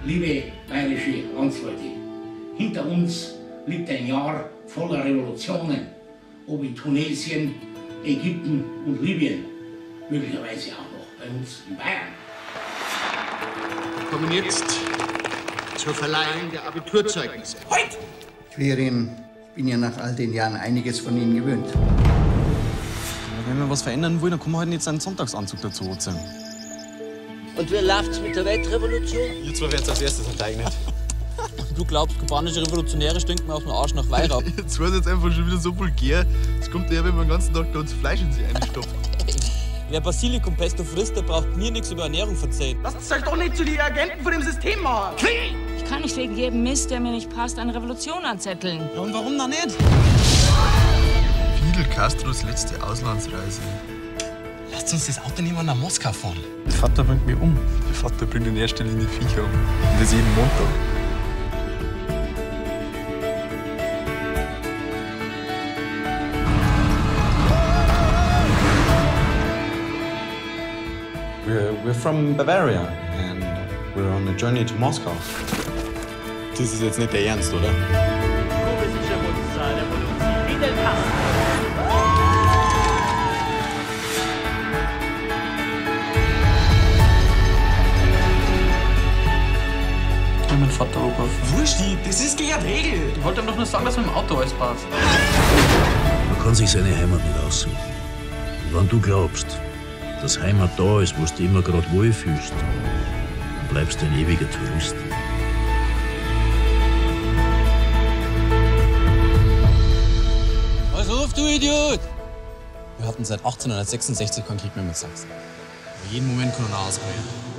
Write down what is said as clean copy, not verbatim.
Liebe bayerische Landsleute, hinter uns liegt ein Jahr voller Revolutionen, ob in Tunesien, Ägypten und Libyen, möglicherweise auch noch bei uns in Bayern. Wir kommen jetzt zur Verleihung der Abiturzeugnisse. Heute! Quirin, ich bin ja nach all den Jahren einiges von Ihnen gewöhnt. Wenn wir was verändern wollen, dann kann man halt nicht seinen Sonntagsanzug dazu anziehen. Und wie läuft's mit der Weltrevolution? Ihr zwei werdet als erstes enteignet. Du glaubst, kubanische Revolutionäre stinken mir auf den Arsch nach Weihrauch. Jetzt wird jetzt einfach schon wieder so vulgär. Es kommt daher, wenn man den ganzen Tag da uns Fleisch in sich einstopft. Wer Basilikumpesto frisst, der braucht mir nichts über Ernährung verzeihen. Lasst euch doch nicht zu den Agenten von dem System machen! Ich kann nicht wegen jedem Mist, der mir nicht passt, eine Revolution anzetteln. Ja, und warum dann nicht? Fidel Castros letzte Auslandsreise. Lasst uns das Auto nicht mehr nach Moskau fahren. Der Vater bringt mich um. Der Vater bringt in erster Linie Viecher um. Und das jeden Montag. We're from Bavaria and we're on a journey to Moscow. Das ist jetzt nicht der Ernst, oder? Ich will meinen Vater Opa. Wurscht, das ist gegen Regel. Ich wollte ihm doch nur sagen, dass mit dem Auto alles passt. Man kann sich seine Heimat nicht aussuchen. Und wenn du glaubst, dass Heimat da ist, wo du immer gerade wohlfühlst, dann bleibst du ein ewiger Tourist. Was rufst du, Idiot? Wir hatten seit 1866 keinen Krieg mehr mit Sachsen. Jeden Moment kann er ausrollen.